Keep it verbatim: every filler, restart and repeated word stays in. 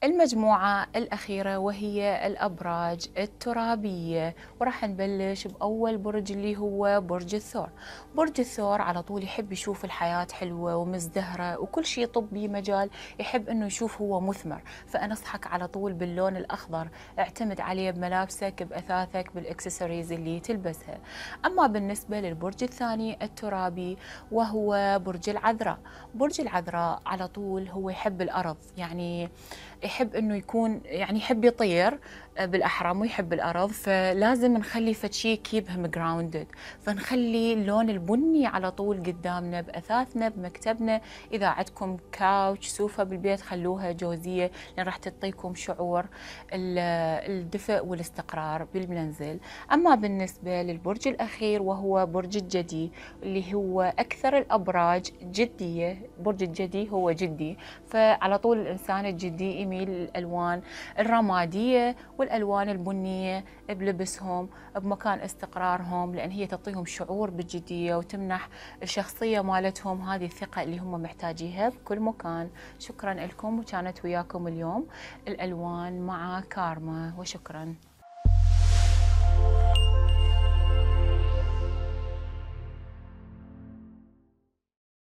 المجموعة الأخيرة وهي الأبراج الترابية، وراح نبلش بأول برج اللي هو برج الثور. برج الثور على طول يحب يشوف الحياة حلوة ومزدهرة وكل شيء يطب بيه مجال يحب أنه يشوف هو مثمر، فأنصحك على طول باللون الأخضر، اعتمد عليه بملابسك بأثاثك بالإكسسوارز اللي تلبسها. أما بالنسبة للبرج الثاني الترابي وهو برج العذراء، برج العذراء على طول هو يحب الأرض، يعني يحب انه يكون يعني يحب يطير بالاحرى مو يحب الارض، فلازم نخلي فد شيء keep him grounded، فنخلي اللون البني على طول قدامنا باثاثنا بمكتبنا. اذا عندكم كاوتش سوفا بالبيت خلوها جوزيه لان راح تعطيكم شعور الدفء والاستقرار بالمنزل. اما بالنسبه للبرج الاخير وهو برج الجدي اللي هو اكثر الابراج جديه، برج الجدي هو جدي، فعلى طول الانسان الجدي يميل للالوان الرماديه والالوان البنيه بلبسهم بمكان استقرارهم، لان هي تعطيهم شعور بالجديه وتمنح الشخصيه مالتهم هذه الثقه اللي هم محتاجيها بكل مكان. شكرا لكم، وكانت وياكم اليوم الالوان مع كارما، وشكرا.